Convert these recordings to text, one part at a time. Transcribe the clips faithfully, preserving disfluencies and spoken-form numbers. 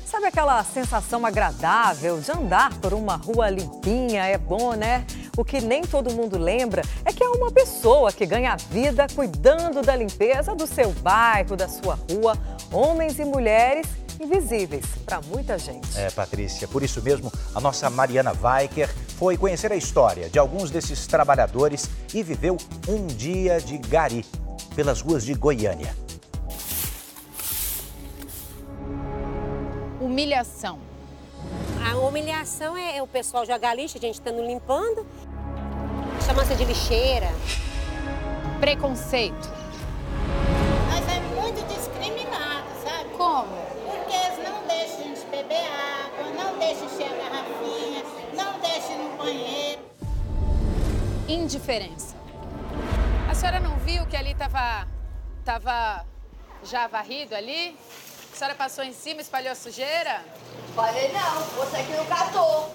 Sabe aquela sensação agradável de andar por uma rua limpinha? É bom, né? O que nem todo mundo lembra é que é uma pessoa que ganha vida cuidando da limpeza do seu bairro, da sua rua. Homens e mulheres invisíveis para muita gente. É, Patrícia, por isso mesmo, a nossa Mariana Weicker foi conhecer a história de alguns desses trabalhadores e viveu um dia de gari pelas ruas de Goiânia. Humilhação. A humilhação é o pessoal jogar lixo, a gente estando limpando, chama-se de lixeira. Preconceito. Mas é muito discriminado, sabe? Como? Porque eles não deixam a gente beber água, não deixam encher a garrafinha, não deixam ir no banheiro. Indiferença. A senhora não viu que ali estava tava já varrido ali? A senhora passou em cima, espalhou a sujeira? Falei não, você que não catou.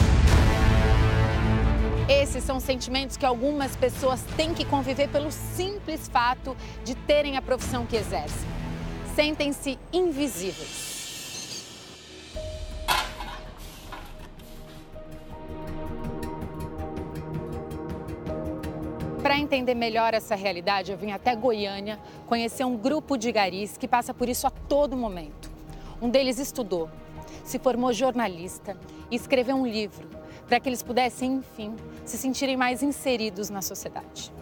Esses são sentimentos que algumas pessoas têm que conviver pelo simples fato de terem a profissão que exercem. Sentem-se invisíveis. Para entender melhor essa realidade, eu vim até Goiânia conhecer um grupo de garis que passa por isso a todo momento. Um deles estudou, se formou jornalista e escreveu um livro para que eles pudessem, enfim, se sentirem mais inseridos na sociedade.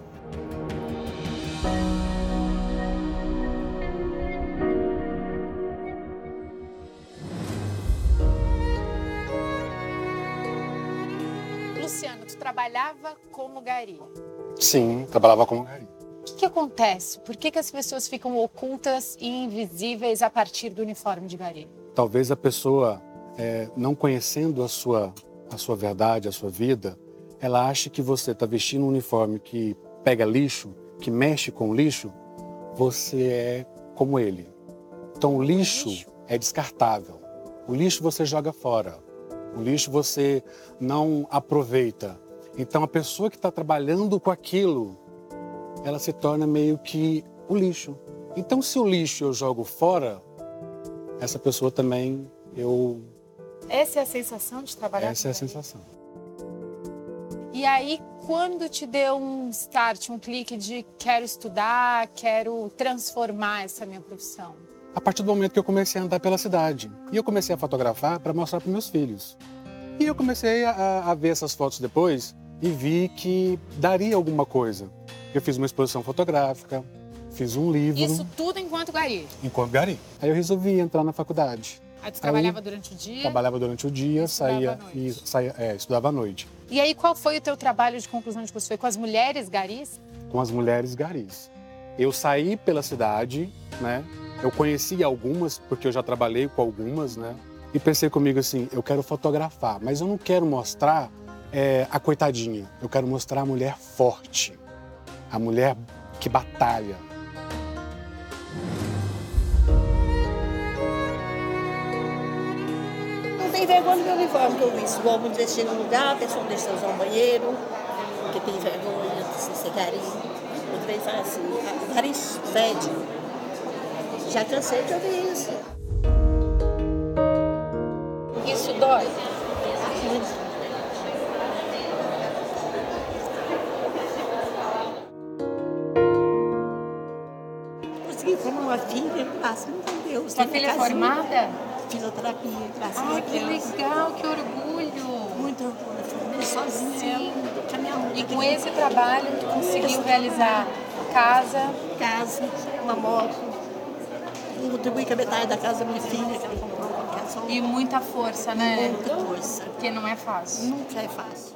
Luciano, tu trabalhava como gari. Sim, trabalhava como gari. O que, que acontece? Por que, que as pessoas ficam ocultas e invisíveis a partir do uniforme de gari? Talvez a pessoa, é, não conhecendo a sua, a sua verdade, a sua vida, ela ache que você está vestindo um uniforme que pega lixo, que mexe com lixo, você é como ele. Então o lixo, lixo é descartável. O lixo você joga fora. O lixo você não aproveita. Então a pessoa que está trabalhando com aquilo, ela se torna meio que o lixo. Então se o lixo eu jogo fora, essa pessoa também eu... Essa é a sensação de trabalhar Essa é a sensação. E aí, quando te deu um start, um clique de quero estudar, quero transformar essa minha profissão? A partir do momento que eu comecei a andar pela cidade. E eu comecei a fotografar para mostrar para meus filhos. E eu comecei a, a ver essas fotos depois e vi que daria alguma coisa. Eu fiz uma exposição fotográfica, fiz um livro. Isso tudo enquanto gari? Enquanto gari. Aí eu resolvi entrar na faculdade. Aí tu trabalhava aí, durante o dia? Trabalhava durante o dia, saía e saía, é, estudava à noite. E aí qual foi o teu trabalho de conclusão de curso? Foi com as mulheres garis? Com as mulheres garis. Eu saí pela cidade, né? Eu conheci algumas, porque eu já trabalhei com algumas, né? E pensei comigo assim, eu quero fotografar, mas eu não quero mostrar é, a coitadinha. Eu quero mostrar a mulher forte, a mulher que batalha. Não tem vergonha do meu uniforme que eu vi. Se o homem deixa no lugar, a pessoa não deixa usar um banheiro, porque tem vergonha de ser gari. Outra vez fala assim, a gari fede. Já cansei de ouvir isso. Isso dói? Consegui formar uma filha, graças a Deus. Sua filha é formada? Fisioterapia, graças a Deus. Ah, que legal, que orgulho. Muito orgulho, formei sozinha. Sim. Com a minha mãe. E com esse trabalho, tu conseguiu realizar casa? Casa, uma moto. Eu contribuí com a metade da casa da minha filha, que ela comprou uma casa. E muita força, né? Muita força. Porque não é fácil. Nunca é fácil.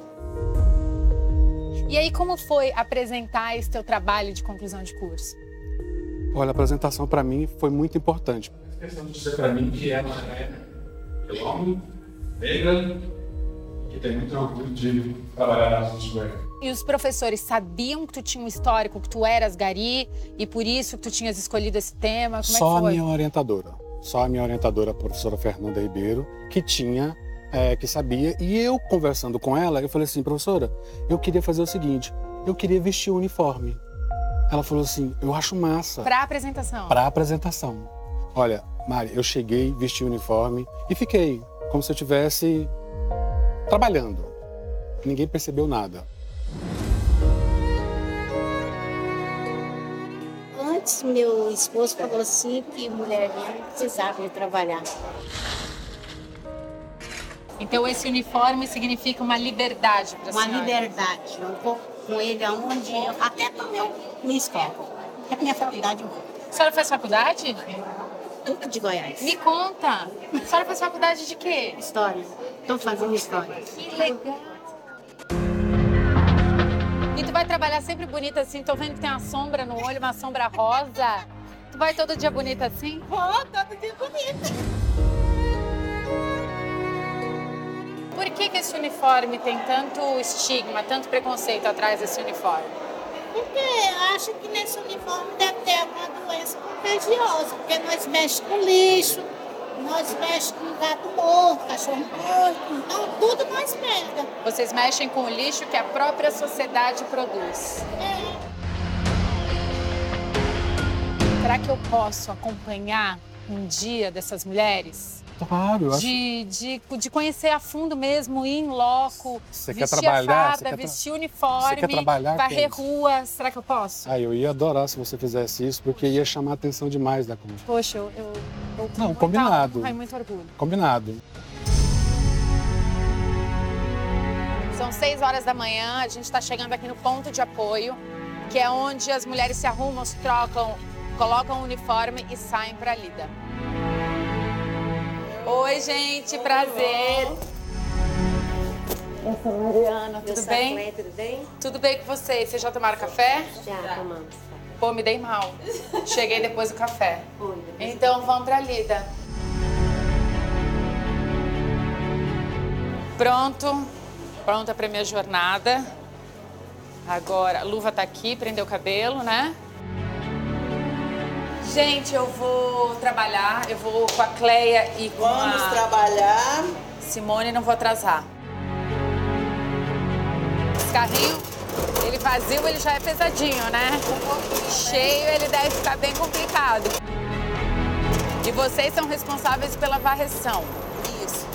E aí, como foi apresentar esse teu trabalho de conclusão de curso? Olha, a apresentação para mim foi muito importante. A questão de dizer para mim que ela é homem, negra, que tem muito orgulho de trabalhar nas ruas de Goiânia. E os professores sabiam que tu tinha um histórico, que tu eras gari, e por isso que tu tinhas escolhido esse tema? Como Só é que foi? a minha orientadora. Só a minha orientadora, a professora Fernanda Ribeiro, que tinha, é, que sabia. E eu, conversando com ela, eu falei assim, professora, eu queria fazer o seguinte, eu queria vestir o uniforme. Ela falou assim, eu acho massa. Pra apresentação? Pra apresentação. Olha, Mari, eu cheguei, vesti o uniforme e fiquei como se eu estivesse trabalhando. Ninguém percebeu nada. Antes, meu esposo falou assim que mulher não precisava de trabalhar. Então esse uniforme significa uma liberdade para a senhora? Uma liberdade. Eu vou com ele aonde... Até para minha escola. Até para minha faculdade eu vou. A senhora faz faculdade? Tudo de Goiás. Me conta. A senhora faz faculdade de quê? História. Estou fazendo história. Que legal. E tu vai trabalhar sempre bonita assim? Tô vendo que tem uma sombra no olho, uma sombra rosa. Tu vai todo dia bonita assim? Vou, todo dia bonita. Por que que esse uniforme tem tanto estigma, tanto preconceito atrás desse uniforme? Porque eu acho que nesse uniforme deve ter alguma doença contagiosa, porque nós mexemos com lixo, nós mexemos com gato morto, cachorro morto, então tudo nós pega. Vocês mexem com o lixo que a própria sociedade produz. É. Será que eu posso acompanhar um dia dessas mulheres? Claro, eu acho... De, de, de conhecer a fundo mesmo, ir em loco, Você quer vestir trabalhar, a você farda, quer tra- vestir você uniforme, quer trabalhar, varrer Cris? rua. Será que eu posso? Ah, eu ia adorar se você fizesse isso, porque ia chamar a atenção demais da conta. Poxa, eu... eu, eu Não, muita combinado. honra e muito orgulho. Combinado. São seis horas da manhã, a gente está chegando aqui no ponto de apoio, que é onde as mulheres se arrumam, se trocam, colocam o uniforme e saem para a lida. Oi, gente, prazer. Eu sou a Mariana, tudo eu sou bem? a Cleia, tudo bem? Tudo bem com vocês? Vocês já tomaram café? Já tomamos. Pô, me dei mal. Cheguei depois do café. Oi, Então vamos pra lida. Pronto. Pronta pra minha jornada. Agora, a luva tá aqui, prendeu o cabelo, né? Gente, eu vou trabalhar, eu vou com a Cleia e com Vamos a trabalhar. Simone, não vou atrasar. Esse carrinho, ele vazio, ele já é pesadinho, né? Cheio, ele deve ficar bem complicado. E vocês são responsáveis pela varreção. Isso.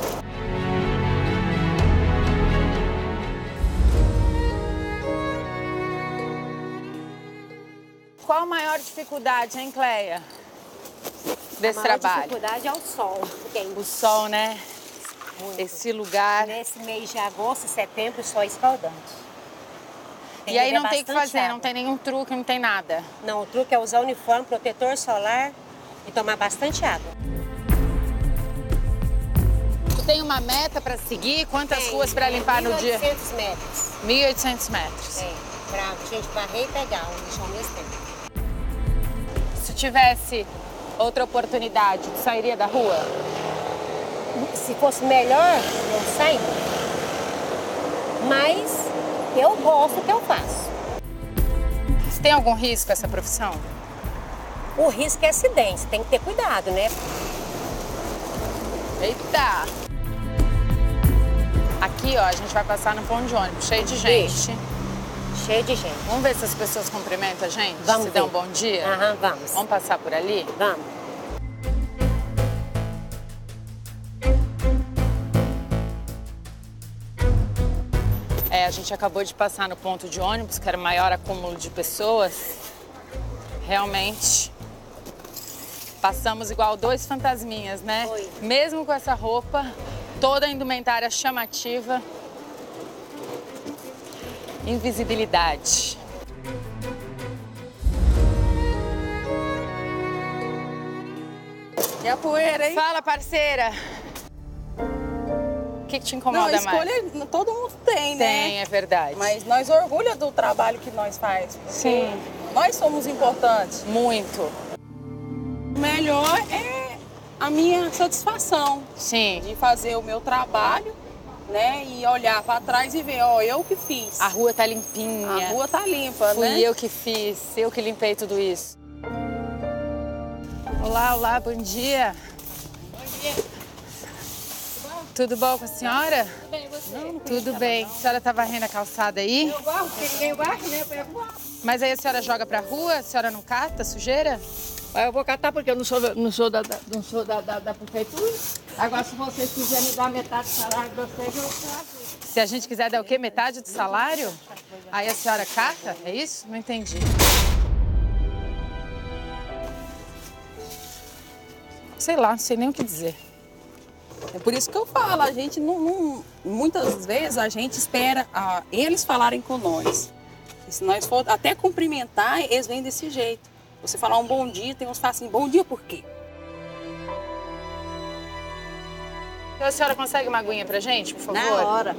Qual a maior dificuldade, hein, Cleia? Desse a maior trabalho? dificuldade é o sol. Porque O sol, né? muito. Esse lugar. Nesse mês de agosto e setembro, o sol é escaldante. Tem E aí que beber não tem o que bastante fazer, água. não tem nenhum truque, não tem nada. Não, o truque é usar uniforme, protetor solar e tomar bastante água. Tu tem uma meta pra seguir? Quantas Tem, ruas pra limpar no dia? mil e oitocentos metros. mil e oitocentos metros. É, pra gente varrer e pegar o lixo ao mesmo tempo. Se tivesse outra oportunidade, tu sairia da rua? Se fosse melhor, eu sairia. Mas eu gosto do que eu faço. Você tem algum risco essa profissão? O risco é acidente, tem que ter cuidado, né? Eita! Aqui, ó, a gente vai passar no ponto de ônibus, cheio de gente. Cheio de gente. Vamos ver se as pessoas cumprimentam a gente? Vamos se dão um ver. bom dia? Aham, vamos. Vamos passar por ali? Vamos. É, a gente acabou de passar no ponto de ônibus, que era o maior acúmulo de pessoas. Realmente, passamos igual dois fantasminhas, né? Foi. Mesmo com essa roupa, toda a indumentária chamativa. Invisibilidade. E a poeira, hein? Fala, parceira. O que, que te incomoda Não, mais? escolha todo mundo tem, né? Tem, é verdade. Mas nós orgulha do trabalho que nós faz. porque Sim. Nós somos importantes. Muito. O melhor é a minha satisfação Sim. de fazer o meu trabalho, né? E olhar para trás e ver, ó, eu que fiz. A rua tá limpinha. A rua tá limpa, Fui né? eu que fiz, eu que limpei tudo isso. Olá, olá, bom dia. Bom dia. Tudo bom com a senhora? Tudo bem, você? Tudo bem. A senhora tá varrendo a calçada aí? Eu gosto, porque ninguém varre, né? Eu pego. Mas aí a senhora joga pra rua? A senhora não cata sujeira? Aí eu vou catar porque eu não sou, não sou, da, não sou da, da, da prefeitura. Agora, se vocês quiserem me dar metade do salário de vocês, eu faço. Se a gente quiser dar o quê? Metade do salário? Aí a senhora cata? É isso? Não entendi. Sei lá, não sei nem o que dizer. É por isso que eu falo, a gente não, não muitas vezes a gente espera ah, eles falarem com nós. E se nós for até cumprimentar, eles vêm desse jeito. Você falar um bom dia, tem uns que falam assim, bom dia por quê? A senhora consegue uma aguinha pra gente, por favor? Na hora.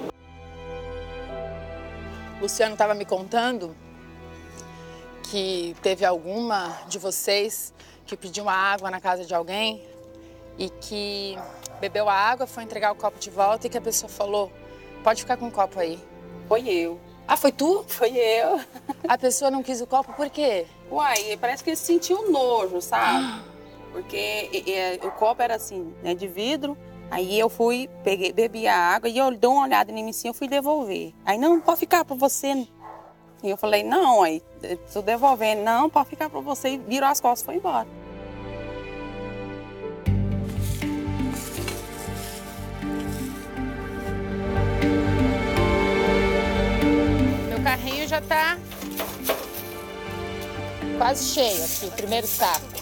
O Luciano estava me contando que teve alguma de vocês que pediu uma água na casa de alguém e que bebeu a água, foi entregar o copo de volta e que a pessoa falou, pode ficar com o copo aí. Foi eu. Ah, foi tu? Foi eu. A pessoa não quis o copo por quê? Uai, parece que ele sentiu nojo, sabe? Porque e, e, o copo era assim, né, de vidro. Aí eu fui, peguei, bebi a água e eu dou uma olhada em mim assim, eu fui devolver. Aí, não, pode ficar para você. E eu falei, não, aí, tô devolvendo. Não, pode ficar para você. E virou as costas e foi embora. Meu carrinho já tá quase cheio aqui, o primeiro saco.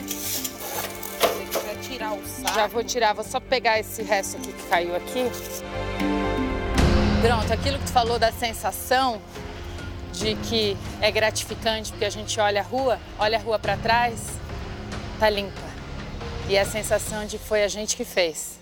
Tirar o saco. Já vou tirar, vou só pegar esse resto aqui que caiu aqui. Pronto, aquilo que tu falou da sensação de que é gratificante porque a gente olha a rua, olha a rua para trás, tá limpa. E a sensação de que foi a gente que fez.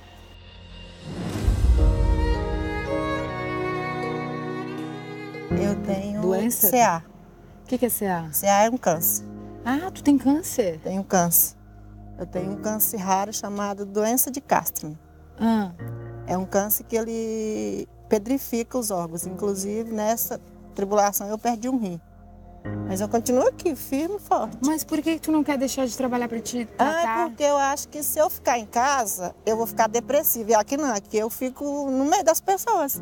Eu tenho doença? C A. O que, que é C A? C A é um câncer. Ah, tu tem câncer? Tenho câncer. Eu tenho um câncer raro chamado doença de Castro. Ah. É um câncer que ele pedrifica os órgãos. Inclusive, nessa tribulação, eu perdi um rim. Mas eu continuo aqui, firme e forte. Mas por que tu não quer deixar de trabalhar para te tratar? Ah, é porque eu acho que se eu ficar em casa, eu vou ficar depressiva. E aqui não, aqui eu fico no meio das pessoas.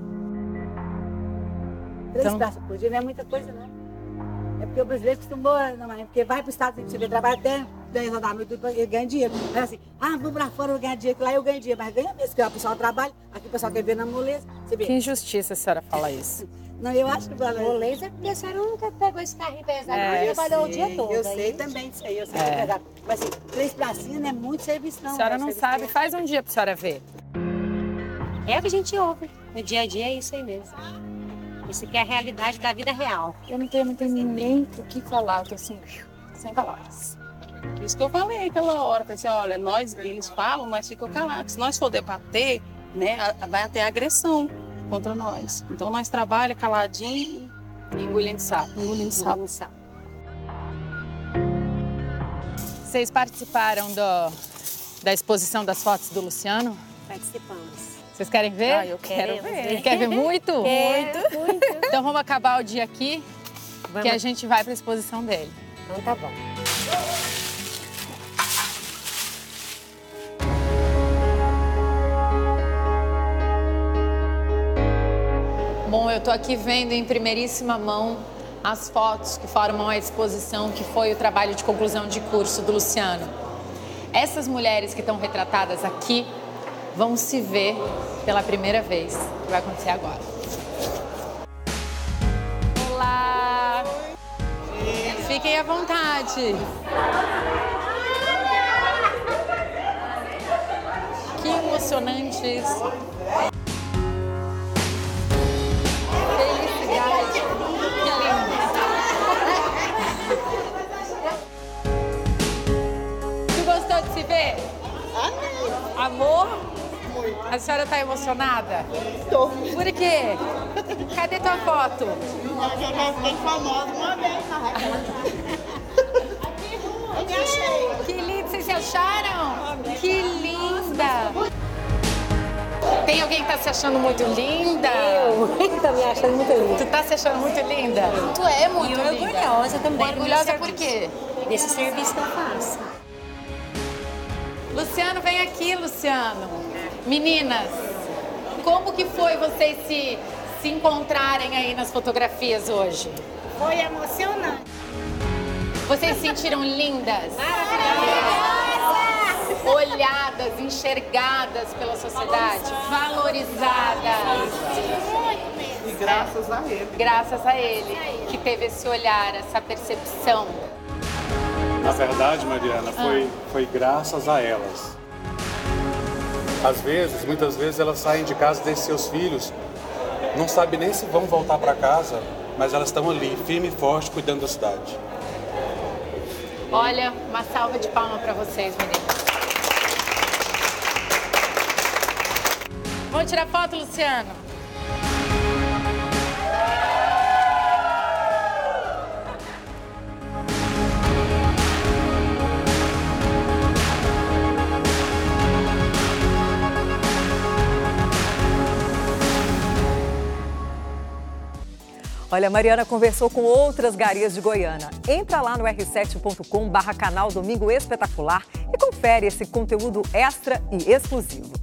Três então... praças por dia não é muita coisa, não. É porque o brasileiro costumou, não, é porque vai para o estado, você vê, trabalha até dez horas da noite, ele ganha dinheiro. Mas assim, ah, vou para fora, eu ganho dinheiro, que lá eu ganho dinheiro. Mas ganha mesmo, porque o pessoal trabalha, aqui o pessoal quer ver na moleza. Você vê. Que injustiça a senhora fala isso. Não, eu acho que... Moleza é porque a senhora nunca pegou esse carrinho pesado, é, não trabalhou sei, o dia todo. Eu sei aí. também disso aí, eu sei É. que é pesado. Mas assim, três pracinhas não é muito serviço, não. A senhora é não serviço sabe, que... faz um dia pra senhora ver. É o que a gente ouve. No dia a dia é isso aí mesmo. Isso aqui é a realidade da vida real. Eu não tenho, não tenho nem o que falar, eu tô assim, sem palavras. Por isso que eu falei aquela hora, falei assim, olha, nós, eles falam, mas ficam calados. Se nós for debater, né, vai ter agressão contra nós. Então nós trabalhamos caladinho e engolindo sapo. Engolindo sapo. sapo. Vocês participaram do, da exposição das fotos do Luciano? Participamos. Vocês querem ver? Ah, eu quero Queremos ver. ver. Quer ver muito? Muito. muito. Então vamos acabar o dia aqui, Vamos. que a gente vai para a exposição dele. Então tá bom. Bom, eu tô aqui vendo em primeiríssima mão as fotos que formam a exposição que foi o trabalho de conclusão de curso do Luciano. Essas mulheres que estão retratadas aqui vão se ver pela primeira vez, que vai acontecer agora. Olá! Fiquem à vontade. Que emocionante isso. Felicidade. Que lindo. Tu gostou de se ver? Amor? A senhora tá emocionada? Tô. Por quê? Cadê tua foto? Eu já fiquei famosa uma vez na Eu me achei. Que lindo, vocês se acharam? Que linda! Tem alguém que tá se achando muito linda? Eu tô me achando muito linda. Tu tá se achando muito linda? Tu é muito E linda. orgulhosa também. Orgulhosa por quê? Desse serviço que eu faço. Luciano, vem aqui, Luciano. Meninas, como que foi vocês se, se encontrarem aí nas fotografias hoje? Foi emocionante. Vocês se sentiram lindas? Olhadas, enxergadas pela sociedade, valorizadas. E graças a ele. Graças a ele, que teve esse olhar, essa percepção. Na verdade, Mariana, foi, foi graças a elas. Às vezes, muitas vezes, elas saem de casa desses seus filhos, não sabem nem se vão voltar para casa, mas elas estão ali, firme e forte, cuidando da cidade. Olha, uma salva de palmas para vocês, meninas. Vamos tirar foto, Luciano? Olha, a Mariana conversou com outras garias de Goiânia. Entra lá no r sete ponto com barra canal Domingo Espetacular e confere esse conteúdo extra e exclusivo.